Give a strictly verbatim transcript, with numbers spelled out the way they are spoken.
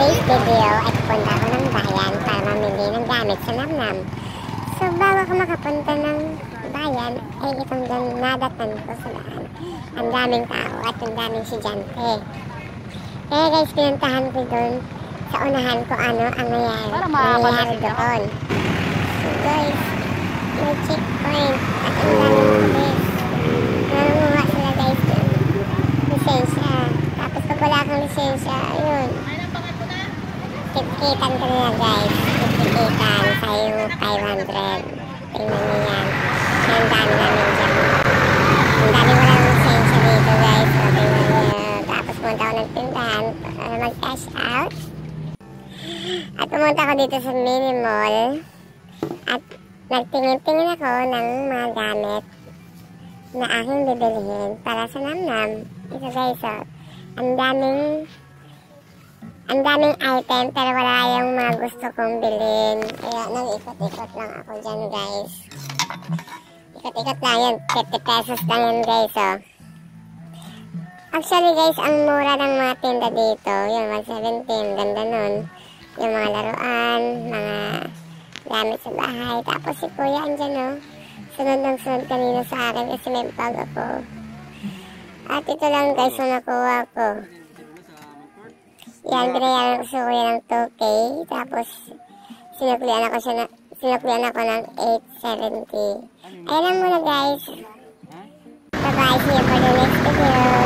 today's video ay pupunta ako ng bayan para mamili ng gamit sa Namnam. So bago ako makapunta ng bayan ay itong nadatan ko sa daan. Ang daming tao at ang daming estudyante. Kaya guys, pinuntahan ko doon sa unahan ko ano ang nangyari, nangyari doon. So guys, may checkpoint at ang daming pulis. Nangunguha sila guys doon. Lisensya. Tapos pag wala kang lisensya, ayun. Kitkitan ko nila guys. Kitkitan sa'yo five hundred. Tingnan niyo yan. Ang dami namin dyan. Ang dami ko lang lisensya dito guys. So tingnan niyo. Tapos pumunta ako ng tindahan para mag-cash out. At pumunta ako dito sa mini mall. At nagtingin-tingin ako ng mga gamit na aking bibilihin para sa Namnam. Ito guys, so, ang daming ang daming item pero wala yung mga gusto kong bilhin. Kaya nag-ikot-ikot lang ako dyan guys. Ikot-ikot lang yan. fifty pesos lang yan guys, oh. Actually guys, ang mura ng mga tinda dito, yung one seventeen, ganda nun. Yung mga laruan, mga gamit sa bahay. Tapos si kuya andyan, oh. Sunod ng sunod kanina sa akin kasi may bag ako. At ito lang guys yung nakuha ko. Yan, binayaran ko sa kuya ng two K. Tapos sinuklian ako siya na, sinuklian ako ng eight seventy. Ayan lang muna guys. Bye bye, see you for the next video.